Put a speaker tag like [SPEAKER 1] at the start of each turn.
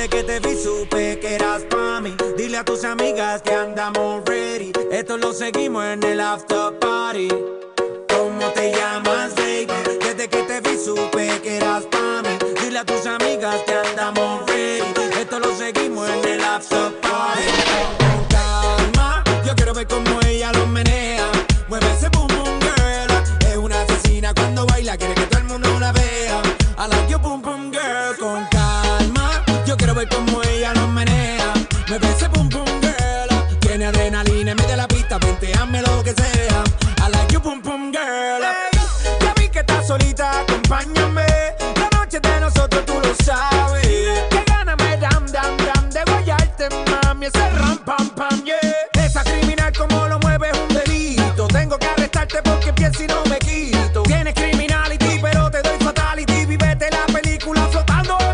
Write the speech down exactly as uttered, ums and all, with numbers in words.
[SPEAKER 1] Desde que te vi supe que eras pa' mí. Dile a tus amigas que andamos ready. Esto lo seguimos en el after party. ¿Cómo te llamas, baby? Desde que te vi supe que eras pa' mí. Dile a tus amigas que andamos ready. Esto lo seguimos en el after party. Con calma, yo quiero ver cómo ella lo menea. Mueve ese boom boom girl. Es una asesina cuando baila, quiere que todo el mundo la vea. I like your boom boom girl. Con calma, yo quiero ver cómo ella lo menea. Mueve ese boom boom girl. Tiene adrenalina en medio de la pista, venteame lo que sea. I like your boom boom girl. Hey, ya vi que estás solita, acompáñame. La noche de nosotros tú lo sabes. Que gana me dam dam dam de guayarte, mami. Ese ram pam pam, yeah. Esa criminal como lo mueve es un delito. Tengo que arrestarte porque pienso y no me quito. Tienes criminality pero te doy fatality. Vívete la película flotando